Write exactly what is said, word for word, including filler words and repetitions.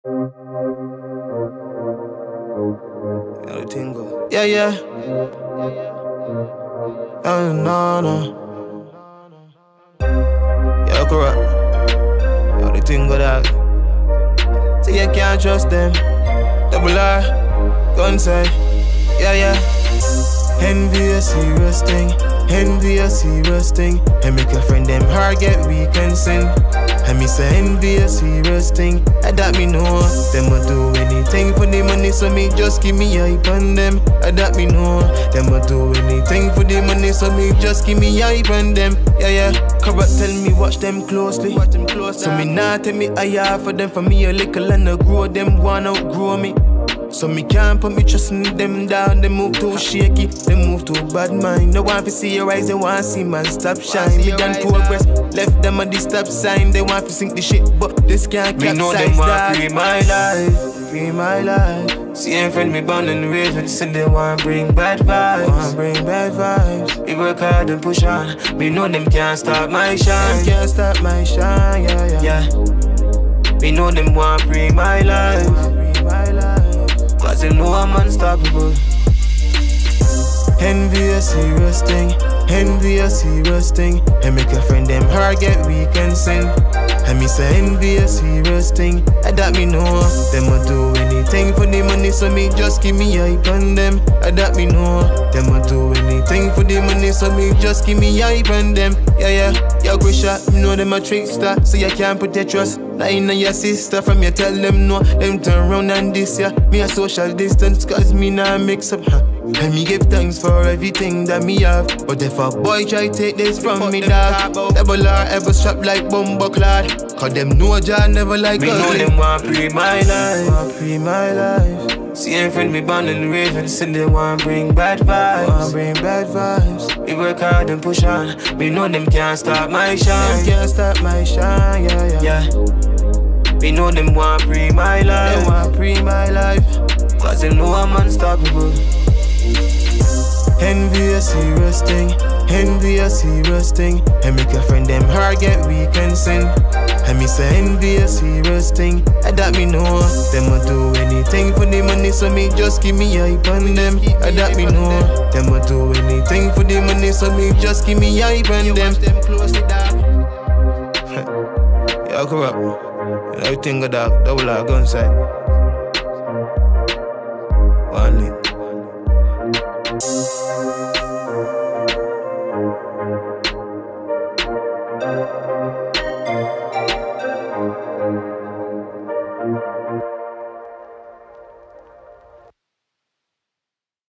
How the thing go? Yeah, yeah. Oh, no, no. Yeah, correct. How the thing go, dog? So you can't trust them. Double R, gun side. Yeah, yeah. Envy a serious thing. Envy a serious thing. And make your friend them heart get weak and sin. And me say envy a serious thing. And that me know them will do anything for the money, so me just give me hype on them. And that me know them will do anything for the money, so me just give me hype on them. Yeah, yeah. Corrupt tell me watch them closely. Watch them closely. So me not tell me higher for them. For me a little and a grow them wanna outgrow me. So me can't put me trust in them down. They move too shaky, they move too bad mind. No one to see your eyes, they want to see man stop shine. Me done progress, left them at the stop sign. They want to sink the ship, but this can't capsize. Me know them want to free my life, free my life. See a friend me born in the raven, said they want to bring bad vibes, want bring bad vibes. We work hard and push on. Me know them can't stop my shine, them can't stop my shine, yeah, yeah. Yeah. Me know them want to free my life, free my life. Cause they know I'm unstoppable. Envy a serious thing. Envy a serious thing. And make your friend them heart get weak and sin. And me say envy a serious thing. And that me know them will do anything for the money, so me just give me hype on them. And that me know them will do anything for the money, so me just give me hype on them. Yeah, yeah. Yo, quick shot, me know them a trickster, so you can't put your trust lying on your sister. From you tell them no, them turn round and this, yeah. Me a social distance, cause me nah mix up, huh. And me give thanks for everything that me have. But if a boy try take this from me, dog, double R ever strap like bumbo clad. Cause them know Jah never like me. Me know them want pre my life, want pre my life. See a friend me born in the raven, said they want bring bad vibes, want bring bad vibes. We work hard and push on. Me know them can't stop my shine, them can't stop my shine, yeah, yeah. Yeah. Me know them want pre my life, they want pre my life. Cause they know I'm unstoppable. Envy a serious thing. Envy a serious thing. And make your friend them heart get weak and sin. And me say envy a serious thing. And that me know them will do anything for the money, so me just give me hype on them. And that me know them will do anything for the money, so me just give me hype on them. Yo, corrupt. Everything go dark, double R gun side. One lit. Thank you.